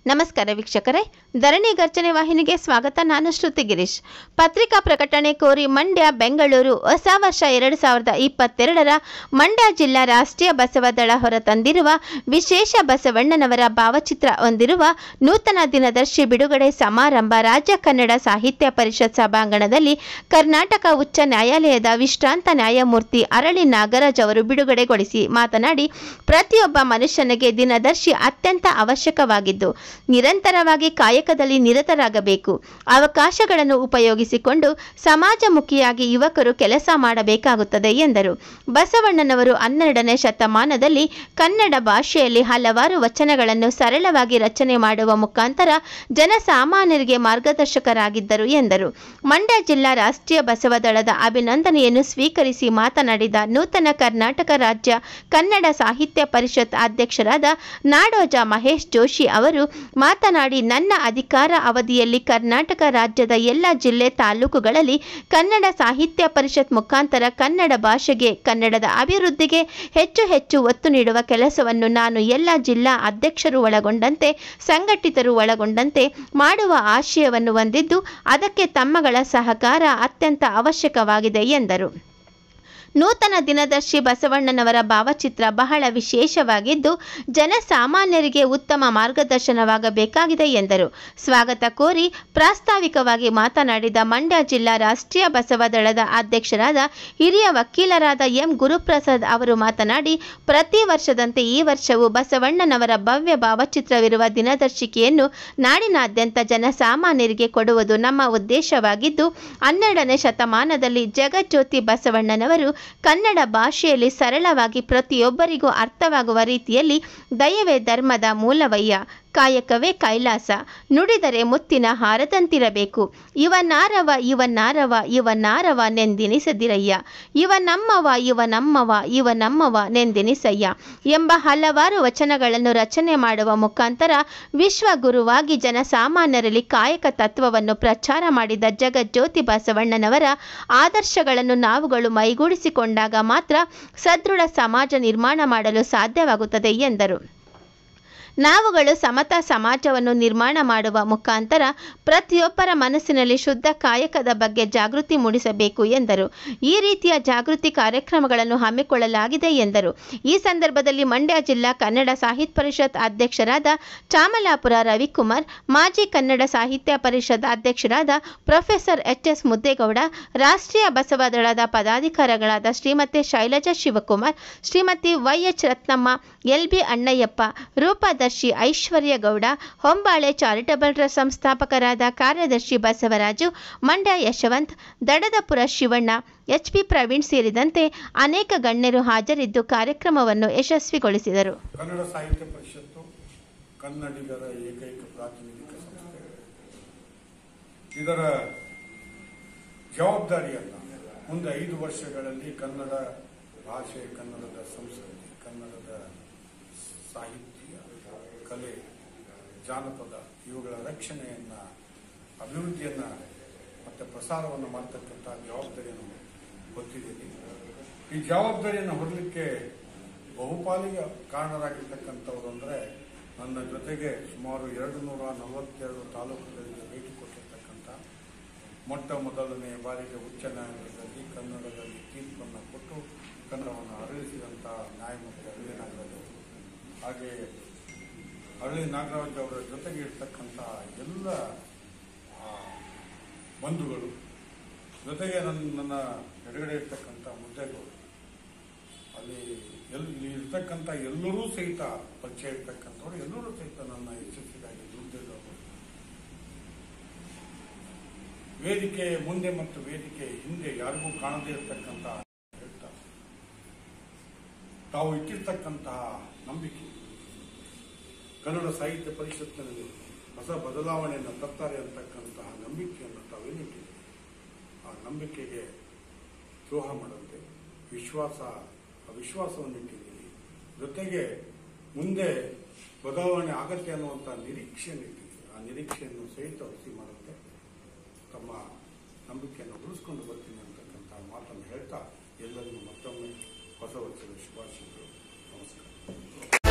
ನಮಸ್ಕಾರ ವೀಕ್ಷಕರೇ, ಧರಣಿ ಗರ್ಜನೆ ವಾಹಿನಿಗೆ ಸ್ವಾಗತ. ನಾನು ಶ್ರುತಿ ಗಿರೀಶ್. ಪತ್ರಿಕಾ ಪ್ರಕಟಣೆ ಕೋರಿ ಮಂಡ್ಯ ಬೆಂಗಳೂರು ಹೊಸ ವರ್ಷ 2022ರ ಮಂಡ್ಯ ಜಿಲ್ಲಾ ರಾಷ್ಟ್ರೀಯ ಬಸವ ದಳ ಹೊರತಂದಿರುವ ವಿಶೇಷ ಬಸವಣ್ಣನವರ ಭಾವಚಿತ್ರ ಹೊಂದಿರುವ ನೂತನ ದಿನದರ್ಶಿ ಬಿಡುಗಡೆ ಸಮಾರಂಭ ರಾಜ್ಯ ಕನ್ನಡ ಸಾಹಿತ್ಯ ಪರಿಷತ್ ಸಭಾಂಗಣದಲ್ಲಿ ಕರ್ನಾಟಕ ಉಚ್ಚ ನ್ಯಾಯಾಲಯದ ವಿಶ್ರಾಂತ ನ್ಯಾಯಮೂರ್ತಿ ಅರಳಿ ನಾಗರಾಜ್ ಅವರು ಬಿಡುಗಡೆಗೊಳಿಸಿ ಮಾತನಾಡಿ, ಪ್ರತಿಯೊಬ್ಬ ಮನುಷ್ಯನಿಗೆ ದಿನದರ್ಶಿ ಅತ್ಯಂತ ಅವಶ್ಯಕವಾಗಿದ್ದು ನಿರಂತರವಾಗಿ ಕಾಯಕದಲ್ಲಿ ನಿರತರಾಗಬೇಕು. ಅವಕಾಶಗಳನ್ನು ಉಪಯೋಗಿಸಿಕೊಂಡು ಸಮಾಜಮುಖಿಯಾಗಿ ಯುವಕರು ಕೆಲಸ ಮಾಡಬೇಕಾಗುತ್ತದೆ ಎಂದರು. ಬಸವಣ್ಣನವರು 12ನೇ ಶತಮಾನದಲ್ಲಿ ಕನ್ನಡ ಭಾಷೆಯಲ್ಲಿ ಹಲವಾರು ವಚನಗಳನ್ನು ಸರಳವಾಗಿ ರಚನೆ ಮಾಡುವ ಮುಖಾಂತರ ಜನಸಾಮಾನ್ಯರಿಗೆ ಮಾರ್ಗದರ್ಶಕರಾಗಿದ್ದರು ಎಂದರು. ಮಂಡ್ಯ ಜಿಲ್ಲಾ ರಾಷ್ಟ್ರೀಯ ಬಸವ ದಳದ ಅಭಿನಂದನೆಯನ್ನು ಸ್ವೀಕರಿಸಿ ಮಾತನಾಡಿದ ನೂತನ ಕರ್ನಾಟಕ ರಾಜ್ಯ ಕನ್ನಡ ಸಾಹಿತ್ಯ ಪರಿಷತ್ ಅಧ್ಯಕ್ಷರಾದ ನಾಡೋಜ ಮಹೇಶ್ ಜೋಶಿ ಅವರು ಮಾತನಾಡಿ, ನನ್ನ ಅಧಿಕಾರ ಅವಧಿಯಲ್ಲಿ ಕರ್ನಾಟಕ ರಾಜ್ಯದ ಎಲ್ಲ ಜಿಲ್ಲೆ ತಾಲೂಕುಗಳಲ್ಲಿ ಕನ್ನಡ ಸಾಹಿತ್ಯ ಪರಿಷತ್ ಮುಖಾಂತರ ಕನ್ನಡ ಭಾಷೆಗೆ, ಕನ್ನಡದ ಅಭಿವೃದ್ಧಿಗೆ ಹೆಚ್ಚು ಒತ್ತು ನೀಡುವ ಕೆಲಸವನ್ನು ನಾನು ಎಲ್ಲ ಜಿಲ್ಲಾ ಅಧ್ಯಕ್ಷರು ಒಳಗೊಂಡಂತೆ ಸಂಘಟಿತರು ಒಳಗೊಂಡಂತೆ ಮಾಡುವ ಆಶಯವನ್ನು ಹೊಂದಿದ್ದು, ಅದಕ್ಕೆ ತಮ್ಮಗಳ ಸಹಕಾರ ಅತ್ಯಂತ ಅವಶ್ಯಕವಾಗಿದೆ ಎಂದರು. ನೂತನ ದಿನದರ್ಶಿ ಬಸವಣ್ಣನವರ ಭಾವಚಿತ್ರ ಬಹಳ ವಿಶೇಷವಾಗಿದ್ದು ಜನಸಾಮಾನ್ಯರಿಗೆ ಉತ್ತಮ ಮಾರ್ಗದರ್ಶನವಾಗಬೇಕಾಗಿದೆ ಎಂದರು. ಸ್ವಾಗತ ಕೋರಿ ಪ್ರಾಸ್ತಾವಿಕವಾಗಿ ಮಾತನಾಡಿದ ಮಂಡ್ಯ ಜಿಲ್ಲಾ ರಾಷ್ಟ್ರೀಯ ಬಸವ ದಳದ ಅಧ್ಯಕ್ಷರಾದ ಹಿರಿಯ ವಕೀಲರಾದ ಎಂ ಗುರುಪ್ರಸಾದ್ ಅವರು ಮಾತನಾಡಿ, ಪ್ರತಿ ವರ್ಷದಂತೆ ಈ ವರ್ಷವೂ ಬಸವಣ್ಣನವರ ಭವ್ಯ ಭಾವಚಿತ್ರವಿರುವ ದಿನದರ್ಶಿಕೆಯನ್ನು ನಾಡಿನಾದ್ಯಂತ ಜನಸಾಮಾನ್ಯರಿಗೆ ಕೊಡುವುದು ನಮ್ಮ ಉದ್ದೇಶವಾಗಿದ್ದು, 12ನೇ ಶತಮಾನದಲ್ಲಿ ಜಗಜ್ಯೋತಿ ಬಸವಣ್ಣನವರು ಕನ್ನಡ ಭಾಷೆಯಲ್ಲಿ ಸರಳವಾಗಿ ಪ್ರತಿಯೊಬ್ಬರಿಗೂ ಅರ್ಥವಾಗುವ ರೀತಿಯಲ್ಲಿ ದಯವೇ ಧರ್ಮದ ಮೂಲವಯ್ಯ, ಕಾಯಕವೇ ಕೈಲಾಸ, ನುಡಿದರೆ ಮುತ್ತಿನ ಹಾರದಂತಿರಬೇಕು, ಇವನಾರವ ನೆಂದಿನಿಸದಿರಯ್ಯ, ಇವನಮ್ಮವ ನೆಂದಿನಿಸಯ್ಯ ಎಂಬ ಹಲವಾರು ವಚನಗಳನ್ನು ರಚನೆ ಮಾಡುವ ಮುಖಾಂತರ ವಿಶ್ವಗುರುವಾಗಿ ಜನಸಾಮಾನ್ಯರಲ್ಲಿ ಕಾಯಕ ತತ್ವವನ್ನು ಪ್ರಚಾರ ಮಾಡಿದ ಜಗಜ್ಯೋತಿ ಬಸವಣ್ಣನವರ ಆದರ್ಶಗಳನ್ನು ನಾವುಗಳು ಮೈಗೂಡಿಸಿಕೊಂಡಾಗ ಮಾತ್ರ ಸದೃಢ ಸಮಾಜ ನಿರ್ಮಾಣ ಮಾಡಲು ಸಾಧ್ಯವಾಗುತ್ತದೆ ಎಂದರು. ನಾವುಗಳು ಸಮತಾ ಸಮಾಜವನ್ನು ನಿರ್ಮಾಣ ಮಾಡುವ ಮುಖಾಂತರ ಪ್ರತಿಯೊಬ್ಬರ ಮನಸ್ಸಿನಲ್ಲಿ ಶುದ್ಧ ಕಾಯಕದ ಬಗ್ಗೆ ಜಾಗೃತಿ ಮೂಡಿಸಬೇಕು ಎಂದರು. ಈ ರೀತಿಯ ಜಾಗೃತಿ ಕಾರ್ಯಕ್ರಮಗಳನ್ನು ಹಮ್ಮಿಕೊಳ್ಳಲಾಗಿದೆ ಎಂದರು. ಈ ಸಂದರ್ಭದಲ್ಲಿ ಮಂಡ್ಯ ಜಿಲ್ಲಾ ಕನ್ನಡ ಸಾಹಿತ್ಯ ಪರಿಷತ್ ಅಧ್ಯಕ್ಷರಾದ ಚಾಮಲಾಪುರ ರವಿಕುಮಾರ್, ಮಾಜಿ ಕನ್ನಡ ಸಾಹಿತ್ಯ ಪರಿಷತ್ ಅಧ್ಯಕ್ಷರಾದ ಪ್ರೊಫೆಸರ್ ಎಚ್.ಎಸ್. ಮುದ್ದೇಗೌಡ, ರಾಷ್ಟ್ರೀಯ ಬಸವ ದಳದ ಪದಾಧಿಕಾರಿಗಳಾದ ಶ್ರೀಮತಿ ಶೈಲಜಾ ಶಿವಕುಮಾರ್, ಶ್ರೀಮತಿ ವೈ.ಎಚ್. ರತ್ನಮ್ಮ, ಎಲ್.ಬಿ. ಅಣ್ಣಯ್ಯಪ್ಪ, ರೂಪದರ್ಶಿ ಐಶ್ವರ್ಯ ಗೌಡ, ಹೊಂಬಾಳೆ ಚಾರಿಟಬಲ್ ಟ್ರಸ್ಟ್ ಸಂಸ್ಥಾಪಕರಾದ ಕಾರ್ಯದರ್ಶಿ ಬಸವರಾಜು, ಮಂಡ್ಯ ಯಶವಂತ್, ದಡದಪುರ ಶಿವಣ್ಣ, ಎಚ್.ಪಿ. ಪ್ರವೀಣ್ ಸೇರಿದಂತೆ ಅನೇಕ ಗಣ್ಯರು ಹಾಜರಿದ್ದು ಕಾರ್ಯಕ್ರಮವನ್ನು ಯಶಸ್ವಿಗೊಳಿಸಿದರು. ಕನ್ನಡ ಸಾಹಿತ್ಯ ಪರಿಷತ್ತು ಕನ್ನಡಿಗರ ಏಕೈಕ ಪ್ರಾತಿನಿಧಿಕ ಸಂಸ್ಥೆ. ಇದರ ಜವಾಬ್ದಾರಿಯನ್ನು ಮುಂದೆ 5 ವರ್ಷಗಳಲ್ಲಿ ಕನ್ನಡ ಭಾಷೆ, ಕನ್ನಡದ ಸಂಸ್ಕೃತಿ, ಕನ್ನಡದ ಸಾಹಿತ್ಯ, ಕಲೆ, ಜಾನಪದ ಇವುಗಳ ರಕ್ಷಣೆಯನ್ನು, ಅಭಿವೃದ್ಧಿಯನ್ನು ಮತ್ತು ಪ್ರಸಾರವನ್ನು ಮಾಡತಕ್ಕಂಥ ಜವಾಬ್ದಾರಿಯನ್ನು ಹೊತ್ತಿದ್ದೀನಿ. ಈ ಜವಾಬ್ದಾರಿಯನ್ನು ಹೊರಲಿಕ್ಕೆ ಬಹುಪಾಲಿಗೆ ಕಾರಣರಾಗಿರ್ತಕ್ಕಂಥವ್ರು ಅಂದರೆ ನನ್ನ ಜೊತೆಗೆ ಸುಮಾರು 242 ತಾಲೂಕುಗಳಿಗೆ ಭೇಟಿ ಕೊಟ್ಟಿರ್ತಕ್ಕಂಥ, ಮೊಟ್ಟ ಮೊದಲನೇ ಬಾರಿಗೆ ಉಚ್ಚ ನ್ಯಾಯಾಲಯದಲ್ಲಿ ಕನ್ನಡದಲ್ಲಿ ತೀರ್ಪನ್ನು ಕೊಟ್ಟು ಕನ್ನಡವನ್ನು ಅರಳಿಸಿದಂಥ ನ್ಯಾಯಮೂರ್ತಿ ಅರಳಿ ನಾಗರಾಜ್ ಅವರು, ಹಾಗೆ ಅರಳಿ ನಾಗರಾಜ್ ಅವರ ಜೊತೆಗೆ ಇರ್ತಕ್ಕಂಥ ಎಲ್ಲ ಬಂಧುಗಳು, ಜೊತೆಗೆ ನನ್ನ ಎಡಗಡೆ ಇರ್ತಕ್ಕಂಥ ಮುದ್ದೇಗೌಡರು, ಅಲ್ಲಿ ಇರ್ತಕ್ಕಂಥ ಎಲ್ಲರೂ ಸಹಿತ ಪರಿಚಯ ಇರ್ತಕ್ಕಂಥವ್ರು ಎಲ್ಲರೂ ಸಹಿತ ನನ್ನ ಯಶಸ್ಸಿಗಾಗಿ ದುಡಿದಿದ್ದವರು. ವೇದಿಕೆ ಮುಂದೆ ಮತ್ತು ವೇದಿಕೆ ಹಿಂದೆ ಯಾರಿಗೂ ಕಾಣದೇ ಇರತಕ್ಕಂಥ ಹೇಳ್ತಾರೆ, ತಾವು ಇಟ್ಟಿರ್ತಕ್ಕಂತಹ ನಂಬಿಕೆ ಕನ್ನಡ ಸಾಹಿತ್ಯ ಪರಿಷತ್ನಲ್ಲಿ ಹೊಸ ಬದಲಾವಣೆಯನ್ನು ತರ್ತಾರೆ ಅಂತಕ್ಕಂತಹ ನಂಬಿಕೆಯನ್ನು ತಾವೇನಿಟ್ಟಿದೆ, ಆ ನಂಬಿಕೆಗೆ ದ್ರೋಹ ಮಾಡದೆ ವಿಶ್ವಾಸವನ್ನು ಇಟ್ಟಿದ್ದೀರಿ. ಜೊತೆಗೆ ಮುಂದೆ ಬದಲಾವಣೆ ಆಗತ್ತೆ ಅನ್ನುವಂಥ ನಿರೀಕ್ಷೆಯನ್ನು ಇಟ್ಟಿದ್ದೀರಿ. ಆ ನಿರೀಕ್ಷೆಯನ್ನು ಸಹಿತ ಹುಸಿ ಮಾಡುತ್ತೆ ತಮ್ಮ ನಂಬಿಕೆಯನ್ನು ಉಳಿಸ್ಕೊಂಡು ಬರ್ತೀನಿ ಅಂತಕ್ಕಂಥ ಮಾತನ್ನು ಹೇಳ್ತಾ ಎಲ್ಲರಿಗೂ ಮತ್ತೊಮ್ಮೆ ಹೊಸ ವರ್ಷದ ಶುಭಾಶಯಗಳು. ನಮಸ್ಕಾರ.